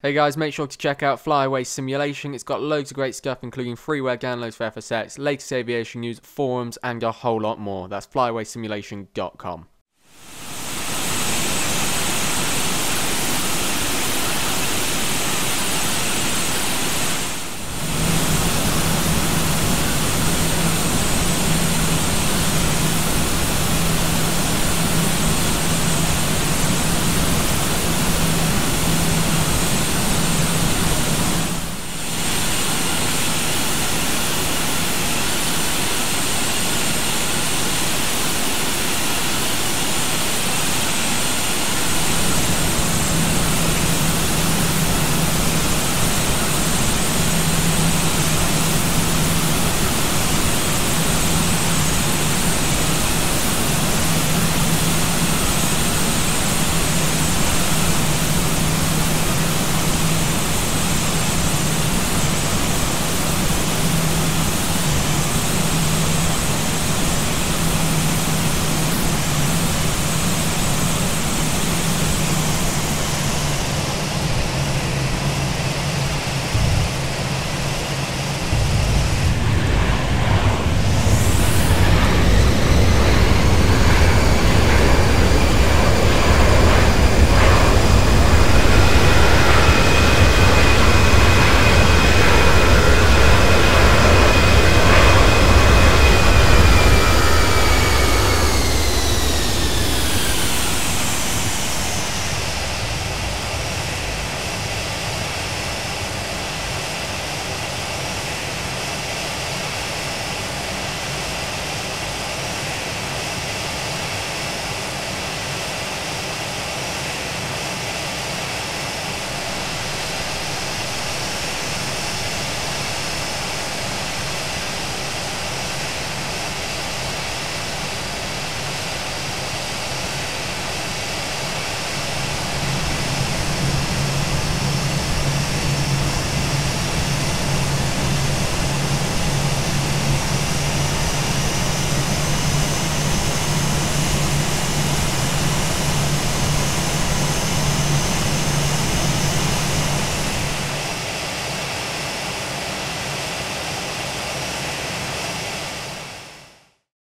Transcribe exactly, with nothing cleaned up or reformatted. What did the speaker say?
Hey guys, make sure to check out Flyaway Simulation. It's got loads of great stuff, including freeware downloads for F S X, latest aviation news, forums, and a whole lot more. That's flyaway simulation dot com.